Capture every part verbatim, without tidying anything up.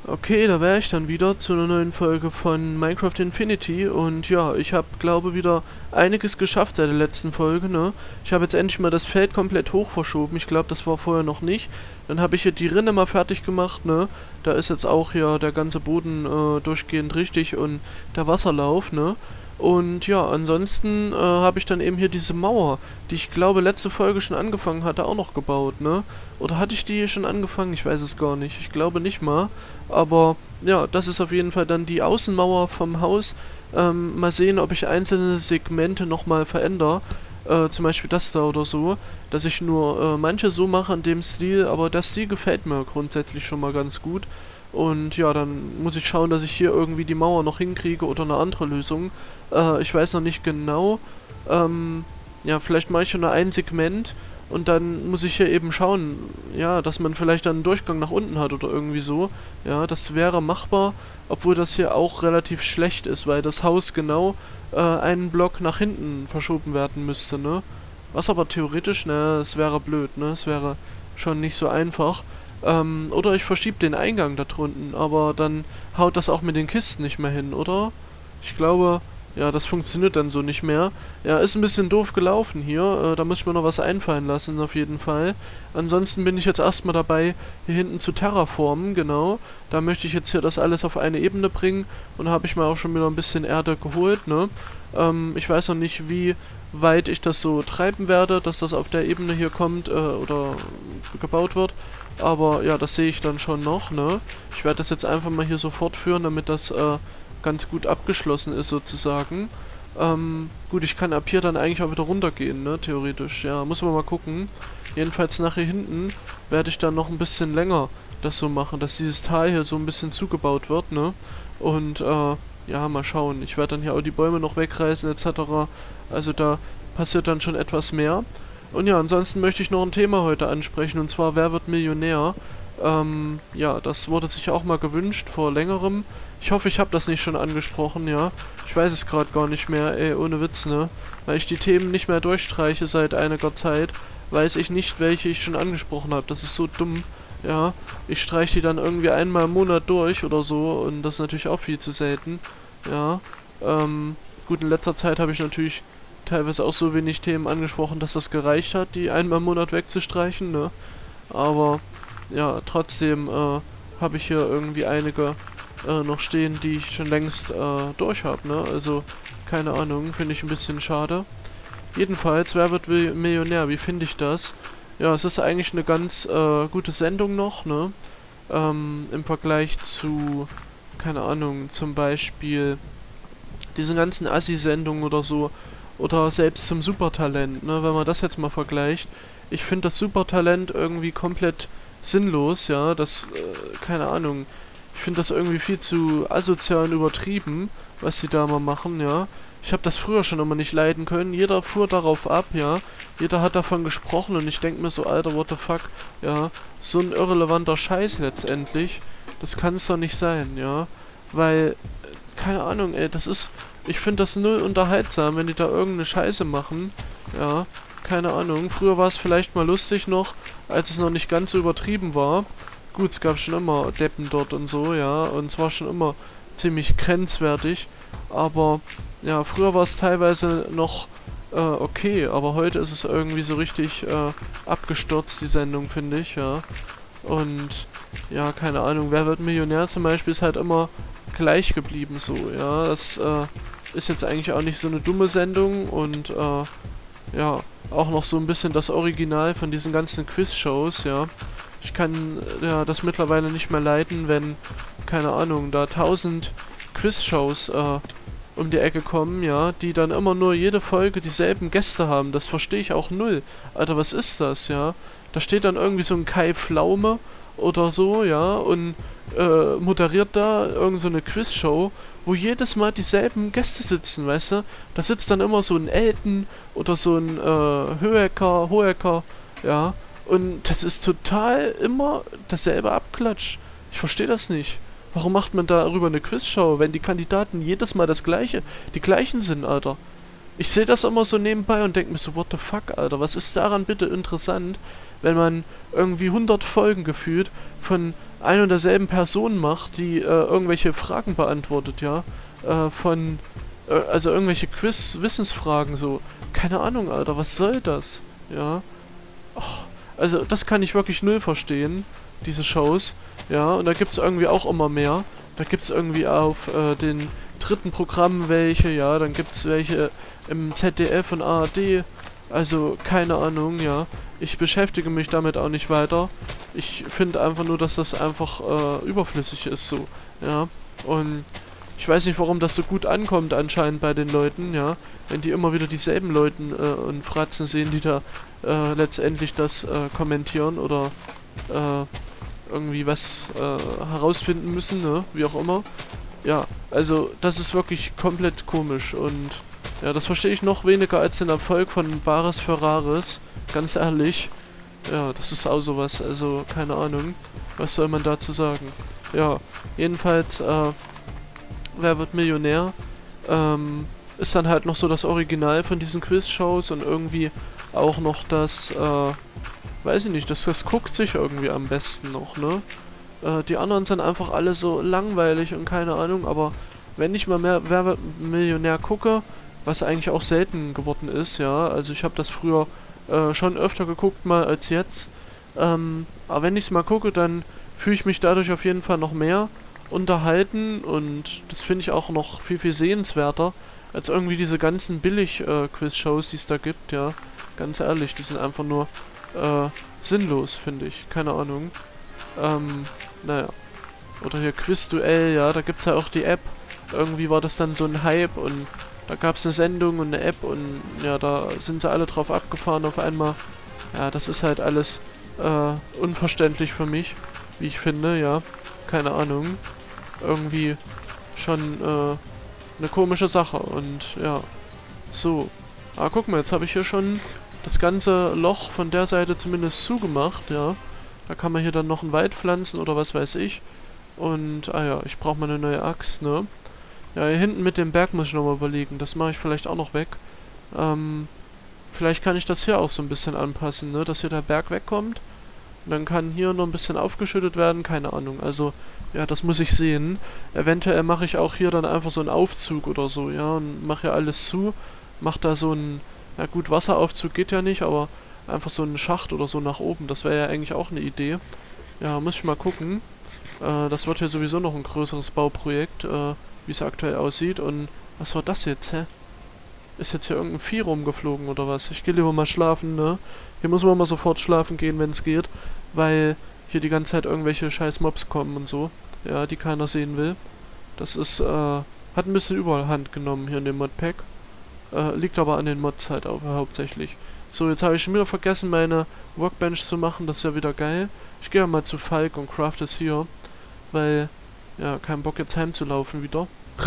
Okay, da wäre ich dann wieder zu einer neuen Folge von Minecraft Infinity und ja, ich habe, glaube wieder einiges geschafft seit der letzten Folge, ne? Ich habe jetzt endlich mal das Feld komplett hoch verschoben, ich glaube, das war vorher noch nicht. Dann habe ich hier die Rinne mal fertig gemacht, ne? Da ist jetzt auch hier der ganze Boden äh, durchgehend richtig und der Wasserlauf, ne? Und ja, ansonsten äh, habe ich dann eben hier diese Mauer, die ich glaube letzte Folge schon angefangen hatte, auch noch gebaut, ne? Oder hatte ich die schon angefangen? Ich weiß es gar nicht. Ich glaube nicht mal. Aber ja, das ist auf jeden Fall dann die Außenmauer vom Haus. Ähm, mal sehen, ob ich einzelne Segmente nochmal verändere. Äh, zum Beispiel das da oder so. Dass ich nur äh, manche so mache in dem Stil, aber der Stil gefällt mir grundsätzlich schon mal ganz gut. Und ja, dann muss ich schauen, dass ich hier irgendwie die Mauer noch hinkriege oder eine andere Lösung. Äh, ich weiß noch nicht genau. Ähm, ja, vielleicht mache ich schon nur ein Segment und dann muss ich hier eben schauen, ja, dass man vielleicht dann einen Durchgang nach unten hat oder irgendwie so. Ja, das wäre machbar, obwohl das hier auch relativ schlecht ist, weil das Haus genau äh, einen Block nach hinten verschoben werden müsste, ne? Was aber theoretisch, ne, es wäre blöd, ne? Es wäre schon nicht so einfach. Ähm, oder ich verschiebe den Eingang da drunten, aber dann haut das auch mit den Kisten nicht mehr hin, oder? Ich glaube, ja, das funktioniert dann so nicht mehr. Ja, ist ein bisschen doof gelaufen hier. Äh, da muss ich mir noch was einfallen lassen, auf jeden Fall. Ansonsten bin ich jetzt erstmal dabei, hier hinten zu terraformen, genau. Da möchte ich jetzt hier das alles auf eine Ebene bringen. Und habe ich mir auch schon wieder ein bisschen Erde geholt, ne? Ähm, ich weiß noch nicht, wie weit ich das so treiben werde, dass das auf der Ebene hier kommt, äh, oder gebaut wird. Aber ja, das sehe ich dann schon noch, ne? Ich werde das jetzt einfach mal hier so fortführen, damit das äh, ganz gut abgeschlossen ist sozusagen. Ähm, gut, ich kann ab hier dann eigentlich auch wieder runtergehen, ne? Theoretisch, ja, muss man mal gucken. Jedenfalls nach hier hinten werde ich dann noch ein bisschen länger das so machen, dass dieses Tal hier so ein bisschen zugebaut wird, ne? Und äh, ja, mal schauen. Ich werde dann hier auch die Bäume noch wegreißen et cetera. Also da passiert dann schon etwas mehr. Und ja, ansonsten möchte ich noch ein Thema heute ansprechen, und zwar, wer wird Millionär? Ähm, ja, das wurde sich auch mal gewünscht vor längerem. Ich hoffe, ich habe das nicht schon angesprochen, ja. Ich weiß es gerade gar nicht mehr, ey, ohne Witz, ne? Weil ich die Themen nicht mehr durchstreiche seit einiger Zeit, weiß ich nicht, welche ich schon angesprochen habe. Das ist so dumm, ja. Ich streiche die dann irgendwie einmal im Monat durch oder so, und das ist natürlich auch viel zu selten, ja. Ähm, gut, in letzter Zeit habe ich natürlich teilweise auch so wenig Themen angesprochen, dass das gereicht hat, die einmal im Monat wegzustreichen, ne? Aber ja, trotzdem äh, habe ich hier irgendwie einige äh, noch stehen, die ich schon längst äh, durch habe, ne? Also, keine Ahnung, finde ich ein bisschen schade. Jedenfalls, wer wird Millionär? Wie finde ich das? Ja, es ist eigentlich eine ganz äh, gute Sendung noch, ne? Ähm, im Vergleich zu, keine Ahnung, zum Beispiel diesen ganzen Assi-Sendungen oder so. Oder selbst zum Supertalent, ne, wenn man das jetzt mal vergleicht. Ich finde das Supertalent irgendwie komplett sinnlos, ja, das, äh, keine Ahnung. Ich finde das irgendwie viel zu asozial und übertrieben, was sie da mal machen, ja. Ich habe das früher schon immer nicht leiden können. Jeder fuhr darauf ab, ja. Jeder hat davon gesprochen und ich denke mir so, Alter, what the fuck, ja. So ein irrelevanter Scheiß letztendlich. Das kann es doch nicht sein, ja. Weil, keine Ahnung, ey, das ist... Ich finde das null unterhaltsam, wenn die da irgendeine Scheiße machen. Ja, keine Ahnung. Früher war es vielleicht mal lustig noch, als es noch nicht ganz so übertrieben war. Gut, es gab schon immer Deppen dort und so, ja. Und es war schon immer ziemlich grenzwertig. Aber, ja, früher war es teilweise noch äh, okay. Aber heute ist es irgendwie so richtig äh, abgestürzt, die Sendung, finde ich, ja. Und, ja, keine Ahnung. Wer wird Millionär zum Beispiel ist halt immer gleich geblieben so, ja. Das, äh... ist jetzt eigentlich auch nicht so eine dumme Sendung und äh, ja, auch noch so ein bisschen das Original von diesen ganzen Quiz-Shows, ja. Ich kann ja das mittlerweile nicht mehr leiden, wenn, keine Ahnung, da tausend Quiz-Shows äh, um die Ecke kommen, ja, die dann immer nur jede Folge dieselben Gäste haben. Das verstehe ich auch null. Alter, was ist das, ja? Da steht dann irgendwie so ein Kai Pflaume oder so, ja, und äh, moderiert da irgend so eine Quizshow, wo jedes Mal dieselben Gäste sitzen, weißt du? Da sitzt dann immer so ein Elton oder so ein äh, Hohecker, Hohecker, ja. Und das ist total immer dasselbe Abklatsch. Ich verstehe das nicht. Warum macht man darüber eine Quizshow, wenn die Kandidaten jedes Mal das gleiche, die gleichen sind, Alter? Ich sehe das immer so nebenbei und denke mir so, what the fuck, Alter, was ist daran bitte interessant, wenn man irgendwie hundert Folgen gefühlt von ein und derselben Person macht, die äh, irgendwelche Fragen beantwortet, ja, äh, von, äh, also irgendwelche Quiz-Wissensfragen, so, keine Ahnung, Alter, was soll das, ja, oh, also das kann ich wirklich null verstehen, diese Shows, ja, und da gibt's irgendwie auch immer mehr, da gibt's irgendwie auf äh, den dritten Programmen welche, ja, dann gibt's welche im Z D F und A R D, also keine Ahnung, ja, ich beschäftige mich damit auch nicht weiter, ich finde einfach nur, dass das einfach äh, überflüssig ist, so, ja, und ich weiß nicht, warum das so gut ankommt anscheinend bei den Leuten, ja, wenn die immer wieder dieselben Leuten äh, und Fratzen sehen, die da äh, letztendlich das äh, kommentieren oder äh, irgendwie was äh, herausfinden müssen, ne, wie auch immer. Ja, also das ist wirklich komplett komisch und ja, das verstehe ich noch weniger als den Erfolg von Bares Ferraris, ganz ehrlich. Ja, das ist auch sowas, also keine Ahnung, was soll man dazu sagen. Ja, jedenfalls, äh, Wer wird Millionär? Ähm, ist dann halt noch so das Original von diesen Quiz-Shows und irgendwie auch noch das, äh, weiß ich nicht, das, das guckt sich irgendwie am besten noch, ne? Äh, die anderen sind einfach alle so langweilig und keine Ahnung, aber wenn ich mal mehr Wer wird Millionär gucke, was eigentlich auch selten geworden ist, ja, also ich habe das früher äh, schon öfter geguckt mal als jetzt, ähm, aber wenn ich es mal gucke, dann fühle ich mich dadurch auf jeden Fall noch mehr unterhalten und das finde ich auch noch viel, viel sehenswerter als irgendwie diese ganzen Billig-Quiz-Shows, die es da gibt, ja. Ganz ehrlich, die sind einfach nur äh, sinnlos, finde ich. Keine Ahnung. Ähm, naja. Oder hier Quizduell, ja, da gibt's ja auch die App. Irgendwie war das dann so ein Hype und da gab's eine Sendung und eine App und ja, da sind sie alle drauf abgefahren auf einmal. Ja, das ist halt alles äh, unverständlich für mich, wie ich finde, ja. Keine Ahnung. Irgendwie schon äh, eine komische Sache und ja. So. Ah, guck mal, jetzt habe ich hier schon das ganze Loch von der Seite zumindest zugemacht, ja. Da kann man hier dann noch einen Wald pflanzen oder was weiß ich. Und, ah ja, ich brauche mal eine neue Axt, ne. Ja, hier hinten mit dem Berg muss ich nochmal überlegen. Das mache ich vielleicht auch noch weg. Ähm, vielleicht kann ich das hier auch so ein bisschen anpassen, ne, dass hier der Berg wegkommt. Und dann kann hier noch ein bisschen aufgeschüttet werden, keine Ahnung. Also, ja, das muss ich sehen. Eventuell mache ich auch hier dann einfach so einen Aufzug oder so, ja, und mache hier alles zu. Mach da so einen, ja gut, Wasseraufzug geht ja nicht, aber einfach so einen Schacht oder so nach oben. Das wäre ja eigentlich auch eine Idee. Ja, muss ich mal gucken. Äh, das wird hier sowieso noch ein größeres Bauprojekt, äh, wie es aktuell aussieht. Und was war das jetzt, hä? Ist jetzt hier irgendein Vieh rumgeflogen oder was? Ich gehe lieber mal schlafen, ne? Hier muss man mal sofort schlafen gehen, wenn es geht, weil hier die ganze Zeit irgendwelche scheiß Mobs kommen und so. Ja, die keiner sehen will. Das ist, äh, hat ein bisschen Überhand genommen hier in dem Modpack. Äh, liegt aber an den Mods halt auch hauptsächlich. So, jetzt habe ich schon wieder vergessen, meine Workbench zu machen. Das ist ja wieder geil. Ich gehe mal zu Falk und craft es hier, weil, ja, kein Bock jetzt heimzulaufen wieder.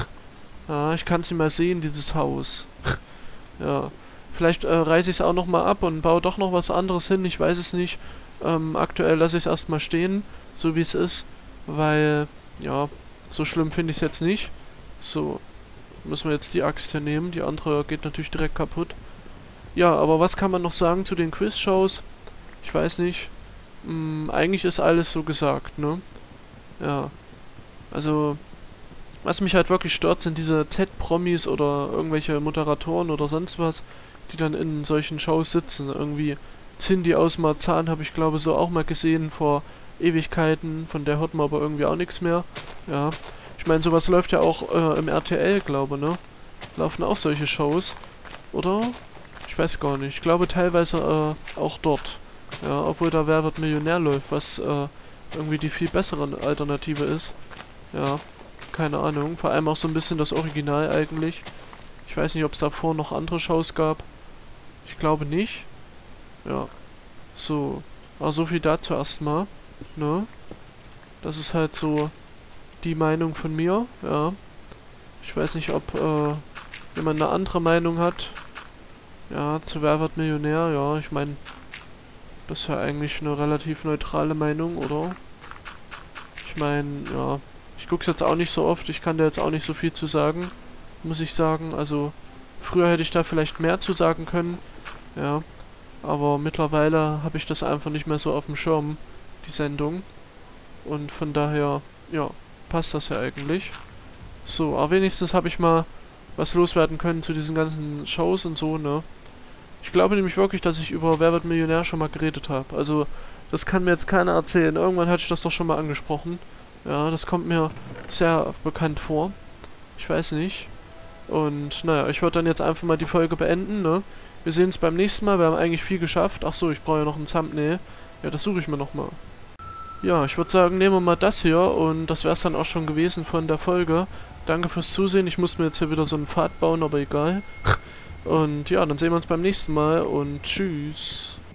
Ja, ich kann es nicht mal sehen, dieses Haus. Ja, vielleicht äh, reiße ich es auch nochmal ab und baue doch noch was anderes hin, ich weiß es nicht. Ähm, aktuell lasse ich es erstmal stehen, so wie es ist, weil, ja, so schlimm finde ich es jetzt nicht. So, müssen wir jetzt die Axt hier nehmen, die andere geht natürlich direkt kaputt. Ja, aber was kann man noch sagen zu den Quiz-Shows? Ich weiß nicht. Hm, eigentlich ist alles so gesagt, ne? Ja, also... Was mich halt wirklich stört, sind diese Z-Promis oder irgendwelche Moderatoren oder sonst was, die dann in solchen Shows sitzen. Irgendwie Cindy aus Marzahn habe ich glaube so auch mal gesehen vor Ewigkeiten, von der hört man aber irgendwie auch nichts mehr. Ja, ich meine sowas läuft ja auch äh, im R T L, glaube ne? Laufen auch solche Shows, oder? Ich weiß gar nicht. Ich glaube teilweise äh, auch dort. Ja, obwohl da Wer wird Millionär läuft, was äh, irgendwie die viel bessere Alternative ist. Ja. Keine Ahnung, vor allem auch so ein bisschen das Original eigentlich. Ich weiß nicht, ob es davor noch andere Shows gab. Ich glaube nicht. Ja. So. Aber so viel dazu erstmal. Ne? Das ist halt so die Meinung von mir. Ja. Ich weiß nicht, ob äh, jemand eine andere Meinung hat. Ja, zu Wer wird Millionär. Ja, ich meine, das ist ja eigentlich eine relativ neutrale Meinung, oder? Ich meine, ja... Ich gucke es jetzt auch nicht so oft, ich kann da jetzt auch nicht so viel zu sagen, muss ich sagen. Also, früher hätte ich da vielleicht mehr zu sagen können, ja. Aber mittlerweile habe ich das einfach nicht mehr so auf dem Schirm, die Sendung. Und von daher, ja, passt das ja eigentlich. So, aber wenigstens habe ich mal was loswerden können zu diesen ganzen Shows und so, ne? Ich glaube nämlich wirklich, dass ich über Wer wird Millionär schon mal geredet habe. Also, das kann mir jetzt keiner erzählen. Irgendwann hatte ich das doch schon mal angesprochen. Ja, das kommt mir sehr bekannt vor. Ich weiß nicht. Und, naja, ich würde dann jetzt einfach mal die Folge beenden, ne? Wir sehen uns beim nächsten Mal. Wir haben eigentlich viel geschafft. Ach so, ich brauche ja noch ein Thumbnail. Ja, das suche ich mir nochmal. Ja, ich würde sagen, nehmen wir mal das hier. Und das wäre es dann auch schon gewesen von der Folge. Danke fürs Zusehen. Ich muss mir jetzt hier wieder so einen Pfad bauen, aber egal. Und ja, dann sehen wir uns beim nächsten Mal und tschüss.